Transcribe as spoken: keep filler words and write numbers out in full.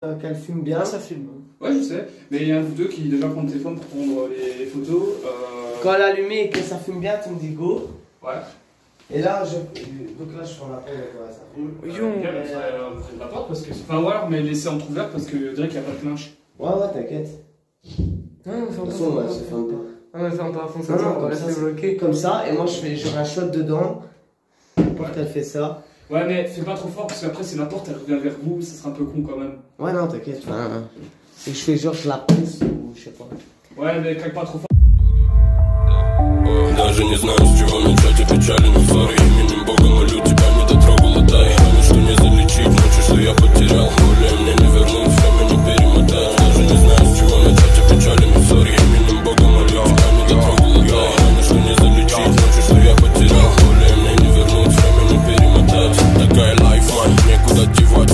euh, qu'elle fume bien. Ah, ça filme. Ouais, je sais. Mais il y a un ou deux qui déjà prend le téléphone pour prendre les photos. Euh... Quand elle allume et que ça fume bien, tu me dis go. Ouais. Et là, je. Donc là, je fais la porte, ouais, ça fume. Euh, bien, mais ça, euh, vous faites la porte parce que. Enfin, voilà, mais laissez entrouvert parce que je dirais qu'il n'y a pas de clinch. Ouais, ouais, t'inquiète. Non, on De fait toute façon, ouais, ça ferme pas. Ah, mais ferme pas, fonce Non, ça, non, on va comme ça, rester bloqué. Comme ça, et moi, je fais, je rachote dedans. Pour Ouais. qu'elle fait ça. Ouais, mais fais pas trop fort parce qu'après, si la porte elle revient vers vous, ça sera un peu con quand même. Ouais, non, t'inquiète. Enfin, c'est que je fais genre, je la pousse ou je sais pas. Ouais, mais claque pas trop fort. Даже не знаю, с чего начать, опечален взор. Именем Бога молю, тебя не дотрогала та. И раны, что не залечить, ночи, что я потерял. Более мне не вернуть, время не перемотать. Даже не знаю, с чего начать, опечален взор. Именем Бога молю, тебя не дотрогала та. И раны, что не залечить, ночи, что я потерял. Более мне не вернуть, время не перемотать. Такая лайфлайн, некуда девать.